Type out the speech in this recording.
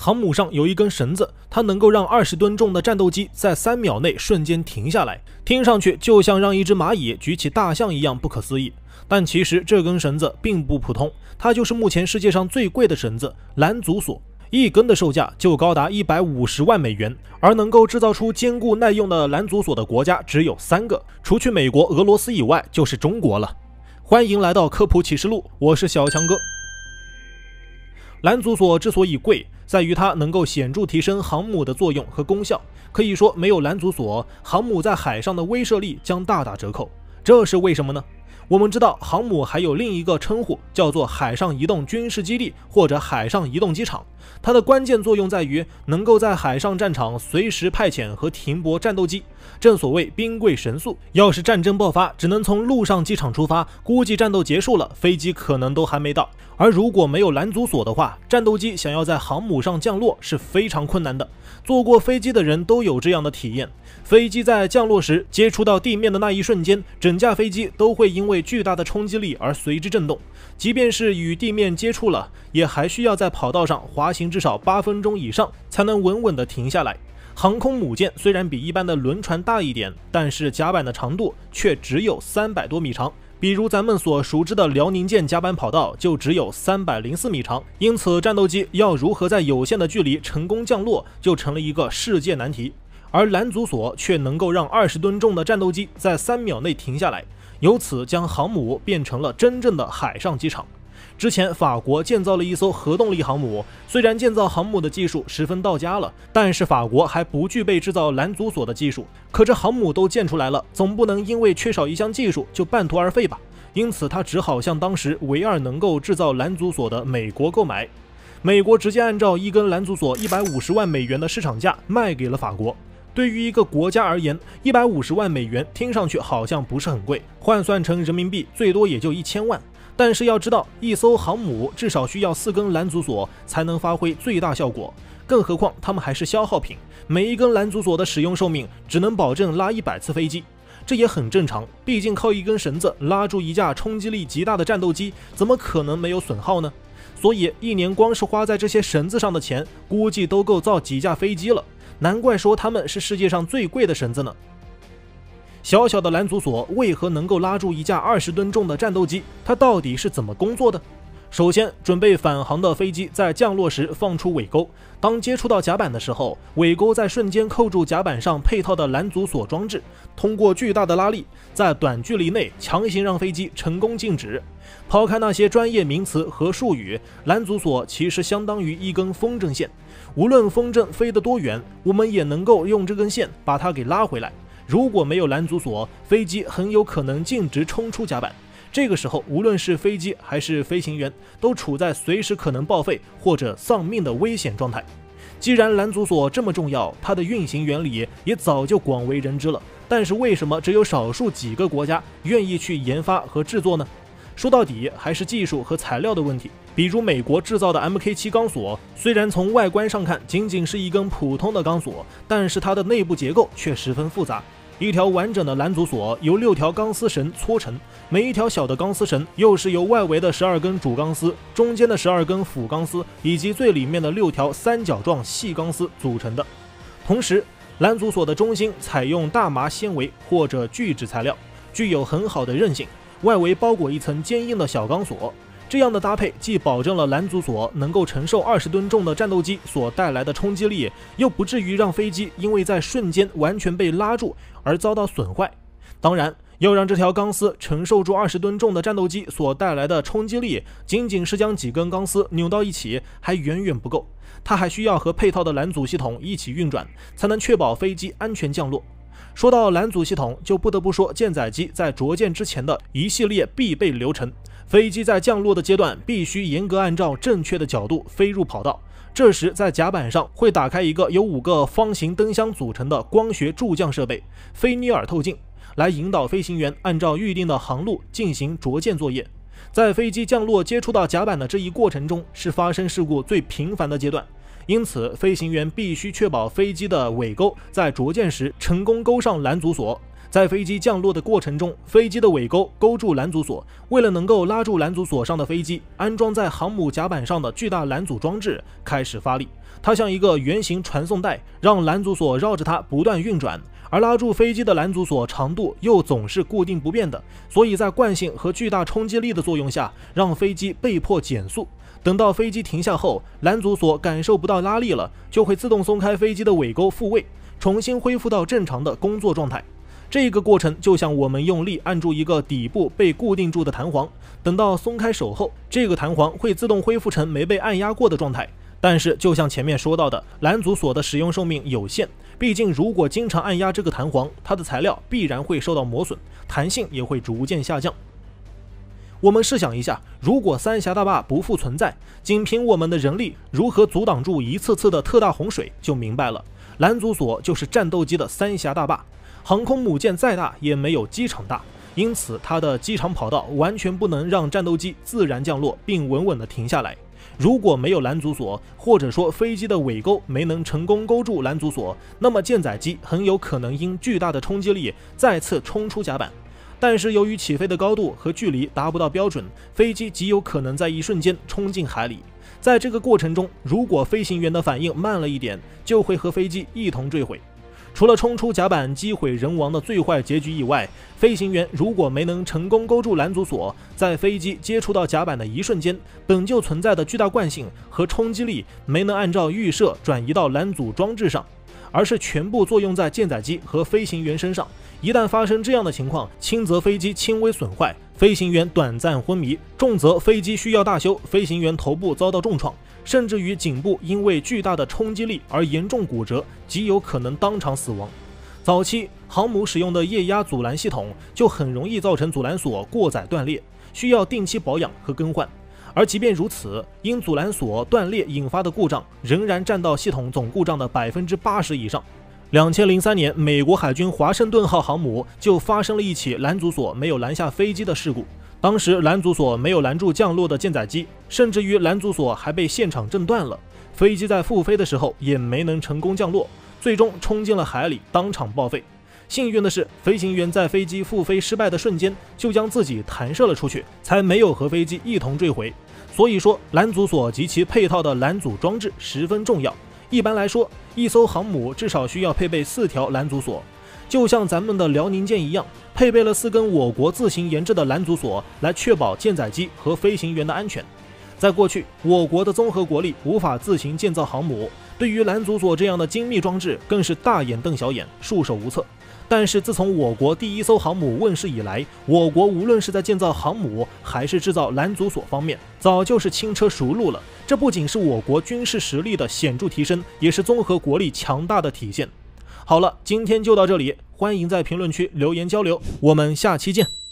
航母上有一根绳子，它能够让20吨重的战斗机在3秒内瞬间停下来，听上去就像让一只蚂蚁举起大象一样不可思议。但其实这根绳子并不普通，它就是目前世界上最贵的绳子——拦阻索。一根的售价就高达150万美元，而能够制造出坚固耐用的拦阻索的国家只有3个，除去美国、俄罗斯以外，就是中国了。欢迎来到科普启示录，我是小强哥。拦阻索之所以贵，在于它能够显著提升航母的作用和功效。可以说，没有拦阻索，航母在海上的威慑力将大打折扣。这是为什么呢？我们知道航母还有另一个称呼，叫做海上移动军事基地或者海上移动机场。它的关键作用在于能够在海上战场随时派遣和停泊战斗机。正所谓兵贵神速，要是战争爆发，只能从陆上机场出发，估计战斗结束了，飞机可能都还没到。而如果没有拦阻索的话，战斗机想要在航母上降落是非常困难的。坐过飞机的人都有这样的体验，飞机在降落时接触到地面的那一瞬间，整架飞机都会因为巨大的冲击力而随之震动。即便是与地面接触了，也还需要在跑道上滑行至少8分钟以上，才能稳稳地停下来。航空母舰虽然比一般的轮船大一点，但是甲板的长度却只有300多米长。比如咱们所熟知的辽宁舰甲板跑道就只有304米长，因此战斗机要如何在有限的距离成功降落，就成了一个世界难题。而拦阻索却能够让20吨重的战斗机在3秒内停下来，由此将航母变成了真正的海上机场。之前法国建造了一艘核动力航母，虽然建造航母的技术十分到家了，但是法国还不具备制造拦阻索的技术。可这航母都建出来了，总不能因为缺少一项技术就半途而废吧？因此他只好向当时唯二能够制造拦阻索的美国购买。美国直接按照一根拦阻索150万美元的市场价卖给了法国。对于一个国家而言，150万美元听上去好像不是很贵，换算成人民币最多也就1000万。但是要知道，一艘航母至少需要4根拦阻索才能发挥最大效果，更何况它们还是消耗品，每一根拦阻索的使用寿命只能保证拉100次飞机。这也很正常，毕竟靠一根绳子拉住一架冲击力极大的战斗机，怎么可能没有损耗呢？所以一年光是花在这些绳子上的钱，估计都够造几架飞机了。难怪说它们是世界上最贵的绳子呢。小小的拦阻索为何能够拉住一架20吨重的战斗机？它到底是怎么工作的？首先，准备返航的飞机在降落时放出尾钩，当接触到甲板的时候，尾钩在瞬间扣住甲板上配套的拦阻索装置，通过巨大的拉力，在短距离内强行让飞机成功静止。抛开那些专业名词和术语，拦阻索其实相当于一根风筝线，无论风筝飞得多远，我们也能够用这根线把它给拉回来。如果没有拦阻索，飞机很有可能径直冲出甲板。这个时候，无论是飞机还是飞行员，都处在随时可能报废或者丧命的危险状态。既然拦阻索这么重要，它的运行原理也早就广为人知了，但是为什么只有少数几个国家愿意去研发和制作呢？说到底还是技术和材料的问题。比如美国制造的 MK7 钢索，虽然从外观上看仅仅是一根普通的钢索，但是它的内部结构却十分复杂。一条完整的拦阻索由6条钢丝绳搓成，每一条小的钢丝绳又是由外围的12根主钢丝、中间的12根辅钢丝以及最里面的6条三角状细钢丝组成的。同时，拦阻索的中心采用大麻纤维或者聚酯材料，具有很好的韧性，外围包裹一层坚硬的小钢索。这样的搭配既保证了拦阻索能够承受20吨重的战斗机所带来的冲击力，又不至于让飞机因为在瞬间完全被拉住而遭到损坏。当然，要让这条钢丝承受住20吨重的战斗机所带来的冲击力，仅仅是将几根钢丝扭到一起还远远不够，它还需要和配套的拦阻系统一起运转，才能确保飞机安全降落。说到拦阻系统，就不得不说舰载机在着舰之前的一系列必备流程。飞机在降落的阶段必须严格按照正确的角度飞入跑道，这时在甲板上会打开一个由5个方形灯箱组成的光学助降设备——菲涅尔透镜，来引导飞行员按照预定的航路进行着舰作业。在飞机降落接触到甲板的这一过程中，是发生事故最频繁的阶段，因此飞行员必须确保飞机的尾钩在着舰时成功勾上拦阻索。 在飞机降落的过程中，飞机的尾钩勾住拦阻索，为了能够拉住拦阻索上的飞机，安装在航母甲板上的巨大拦阻装置开始发力。它像一个圆形传送带，让拦阻索绕着它不断运转，而拉住飞机的拦阻索长度又总是固定不变的，所以在惯性和巨大冲击力的作用下，让飞机被迫减速。等到飞机停下后，拦阻索感受不到拉力了，就会自动松开飞机的尾钩复位，重新恢复到正常的工作状态。这个过程就像我们用力按住一个底部被固定住的弹簧，等到松开手后，这个弹簧会自动恢复成没被按压过的状态。但是就像前面说到的，拦阻索的使用寿命有限，毕竟如果经常按压这个弹簧，它的材料必然会受到磨损，弹性也会逐渐下降。我们试想一下，如果三峡大坝不复存在，仅凭我们的人力如何阻挡住一次次的特大洪水，就明白了。拦阻索就是战斗机的三峡大坝，航空母舰再大也没有机场大，因此它的机场跑道完全不能让战斗机自然降落并稳稳地停下来。如果没有拦阻索，或者说飞机的尾钩没能成功勾住拦阻索，那么舰载机很有可能因巨大的冲击力再次冲出甲板。但是由于起飞的高度和距离达不到标准，飞机极有可能在一瞬间冲进海里。在这个过程中，如果飞行员的反应慢了一点，就会和飞机一同坠毁。除了冲出甲板机毁人亡的最坏结局以外，飞行员如果没能成功勾住拦阻索，在飞机接触到甲板的一瞬间，本就存在的巨大惯性和冲击力没能按照预设转移到拦阻装置上，而是全部作用在舰载机和飞行员身上。一旦发生这样的情况，轻则飞机轻微损坏，飞行员短暂昏迷；重则飞机需要大修，飞行员头部遭到重创，甚至于颈部因为巨大的冲击力而严重骨折，极有可能当场死亡。早期航母使用的液压阻拦系统就很容易造成阻拦索过载断裂，需要定期保养和更换。而即便如此，因阻拦索断裂引发的故障仍然占到系统总故障的80%以上。2003年，美国海军华盛顿号航母就发生了一起拦阻索没有拦下飞机的事故。当时拦阻索没有拦住降落的舰载机，甚至于拦阻索还被现场震断了，飞机在复飞的时候也没能成功降落，最终冲进了海里，当场报废。幸运的是，飞行员在飞机复飞失败的瞬间就将自己弹射了出去，才没有和飞机一同坠毁。所以说，拦阻索及其配套的拦阻装置十分重要。一般来说，一艘航母至少需要配备4条拦阻索，就像咱们的辽宁舰一样，配备了4根我国自行研制的拦阻索，来确保舰载机和飞行员的安全。在过去，我国的综合国力无法自行建造航母，对于拦阻索这样的精密装置更是大眼瞪小眼，束手无策。但是自从我国第一艘航母问世以来，我国无论是在建造航母还是制造拦阻索方面，早就是轻车熟路了。这不仅是我国军事实力的显著提升，也是综合国力强大的体现。好了，今天就到这里，欢迎在评论区留言交流，我们下期见。